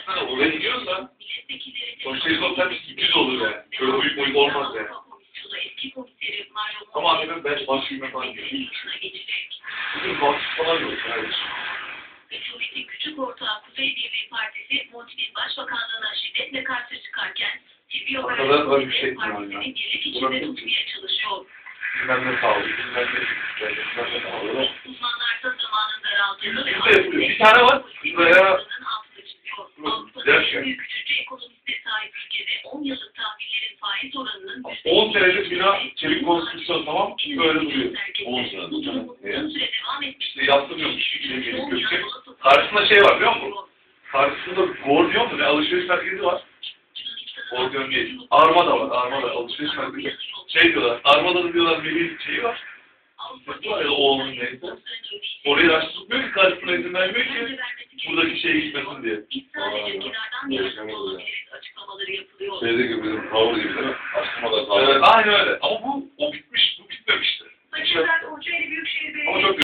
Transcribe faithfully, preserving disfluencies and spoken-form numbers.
baksana oraya gidiyorsa sonuçta helikopter sürpriz olur yani. Şöyle büyük boyut olmaz yani. Ama annemden ben başlıkına falan geliyor. Bugün bahsız falan yok kardeşim. Hükümetin küçük ortağı Kuzey Birliği Partisi, Motin'in başbakanlığına şiddetle karşı çıkarken, Sivri Operasyon şey Partisi'nin birlik içinde tutmaya çalışıyor. Bilmem ne sağlıyor, bilmem ne bilmem ne sağlıyor. Uzmanlar da zamanın daraldığını ve Şurada yapıyor. Bir tane var. Şuraya altını çiziyor. Avrupa'nın büyük üçüncü ekonomisine sahip ülkede on yıllık tahvillerin faiz oranının on senedir bina çelik konstrüksiyon tamam böyle duruyor. on senedir. Bu durum uzun süre devam etmiş. İşte yaptırmıyormuş. Karşısında şey var biliyor musun? Karşısında Gordiyon mu ne alışveriş merkezi var. Gordiyon değil. Armada var. Armada alışveriş merkezi. Şey diyorlar. Armada'da diyorlar bir şeyi var. Sesi var ya oğlunun neyse. Orayı aç tutmuyor ki karşısına izin vermiyor ki buradaki şeye gitmesin diye. Sadece kenardan yarışma olabilir açıklamaları yapılıyor. Şeyde gibi bizim tavır gibi değil mi? Açtırmadan tavır. Evet, aynen öyle. Ama bu